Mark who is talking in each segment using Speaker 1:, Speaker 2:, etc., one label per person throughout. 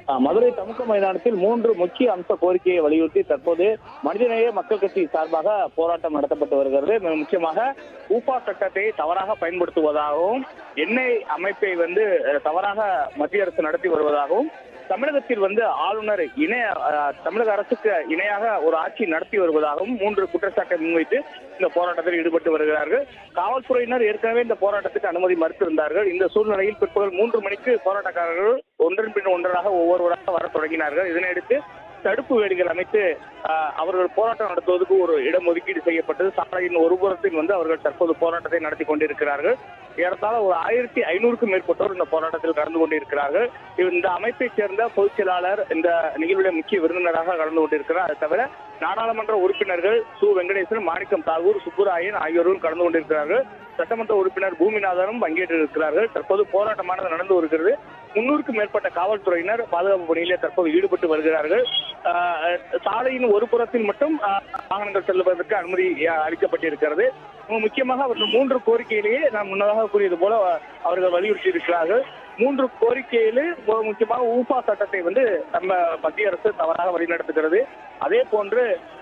Speaker 1: மதுரை தமுக்க மைதானத்தில் 3 முக்கிய அம்ச கோரிக்கையை வலியுறுத்தி தற்போது மனிதநேய மக்கள் கட்சி சார்பாக போராட்டம் நடத்தப்பட்டு வருகிறது. முக்கியமாக ஊபா சட்டத்தை தவறாக பயன்படுத்துவதாகவும், எண்ணெய் அமைப்பை தவறாக மத்திய அரசு நடத்தி வருவதாகவும், தமிழகத்தில் ஆளுநர் தமிழக அரசுக்கு இணையாக ஒரு ஆட்சி நடத்தி வருவதாகவும் 3 குற்றச்சாட்டை முன்வைத்து இந்த போராட்டத்தில் ஈடுபட்டு வருகிறார்கள். காவல்துறையினர் ஏற்கனவே இந்த போராட்டத்துக்கு அனுமதி மறுத்திருந்தார்கள். இந்த சூழ்நிலையில் பிற்பகல் 3 மணிக்கு போராட்டக்காரர்கள் ஒன்றன் பின் ஒன்றாக ஒவ்வொருவராக வர தொடங்கினார்கள். இதனையடுத்து தடுப்பு வேலிகள் அமைத்து அவர்கள் போராட்டம் நடத்துவதற்கு ஒரு இடம் ஒதுக்கீடு செய்யப்பட்டது. சாலையின் ஒரு புறத்தில் அவர்கள் தற்போது போராட்டத்தை நடத்தி கொண்டிருக்கிறார்கள். ஏறத்தாழ ஒரு 1500க்கும் மேற்பட்டோர் இந்த போராட்டத்தில் கலந்து கொண்டிருக்கிறார்கள். இந்த அமைப்பைச் சேர்ந்த பொதுச் செயலாளர் இந்த நிகழ்வுடைய முக்கிய விருந்தினராக கலந்து கொண்டிருக்கிறார். அது தவிர நாடாளுமன்ற உறுப்பினர்கள் சு வெங்கடேசன், மாணிக்கம் தாகூர், சுப்புராயன் ஆகியோரும் கலந்து கொண்டிருக்கிறார்கள். சட்டமன்ற உறுப்பினர் பூமிநாதனும் பங்கேற்றிருக்கிறார்கள். தற்போது போராட்டமானது நடந்து வருகிறது. 300க்கும் மேற்பட்ட காவல்துறையினர் பாதுகாப்பு பணியிலே தற்போது ஈடுபட்டு வருகிறார்கள். சாலையின் ஒரு புறத்தில் மட்டும் வாகனங்கள் செல்வதற்கு அனுமதி அளிக்கப்பட்டிருக்கிறது. முக்கியமாக அவர்கள் 3 கோரிக்கையிலேயே நான் முன்னதாக கூறியது போல அவர்கள் வலியுறுத்தி இருக்கிறார்கள். 3 கோரிக்கையிலே முக்கியமாக ஊபா சட்டத்தை நம்ம மத்திய அரசு தவறாக வழிநடத்துகிறது. அதே போன்று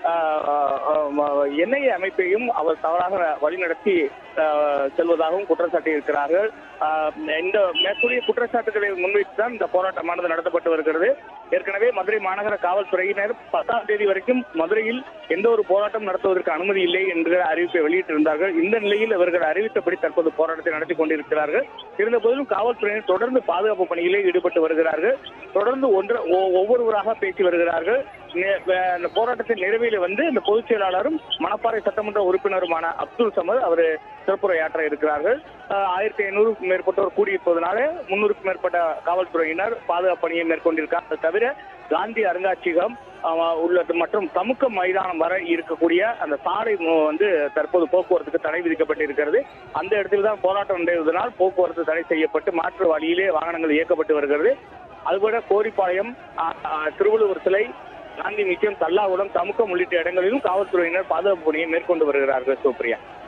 Speaker 1: எண்ணெய் அமைப்பையும் அவர் தவறாக வழிநடத்தி செல்வதாகவும் குற்றம் சாட்டி இருக்கிறார்கள். இந்த மேற்கூறிய குற்றச்சாட்டுகளை முன்வைத்துதான் இந்த போராட்டமானது நடத்தப்பட்டு வருகிறது. ஏற்கனவே மதுரை மாநகர காவல்துறையினர் 10ஆம் தேதி வரைக்கும் மதுரையில் எந்த ஒரு போராட்டம் நடத்துவதற்கு அனுமதி இல்லை என்கிற அறிவிப்பை வெளியிட்டிருந்தார்கள். இந்த நிலையில் இவர்கள் அறிவித்தபடி தற்போது போராட்டத்தை நடத்தி கொண்டிருக்கிறார்கள். இருந்த போதிலும் காவல்துறையினர் தொடர்ந்து பாதுகாப்பு பணியிலே ஈடுபட்டு வருகிறார்கள். தொடர்ந்து ஒவ்வொருவராக பேசி வருகிறார்கள். இந்த போராட்டத்தின் நிறைவில் இந்த பொதுச் செயலாளரும் மணப்பாறை சட்டமன்ற உறுப்பினருமான அப்துல் சமது அவர் சிறப்புரையாற்ற இருக்கிறார்கள். 1500க்கும் மேற்பட்டோர் கூடியிருப்பதனால 300க்கும் மேற்பட்ட காவல்துறையினர் பாதுகாப்பு பணியை மேற்கொண்டிருக்கார். தவிர காந்தி அருங்காட்சியகம் உள்ளது மற்றும் தமுக்க மைதானம் வரை இருக்கக்கூடிய அந்த சாலை தற்போது போக்குவரத்துக்கு தடை விதிக்கப்பட்டிருக்கிறது. அந்த இடத்தில் தான் போராட்டம் நடைபெறுவதனால் போக்குவரத்து தடை செய்யப்பட்டு மாற்று வழியிலே வாகனங்கள் இயக்கப்பட்டு வருகிறது. அதுபோல கோரிப்பாளையம், திருவள்ளுவர் சிலை, காந்தி மியூசியம், தல்லாகுளம், தமுக்கம் உள்ளிட்ட இடங்களிலும் காவல்துறையினர் பாதுகாப்பு பணியை மேற்கொண்டு வருகிறார்கள். சுப்ரியா.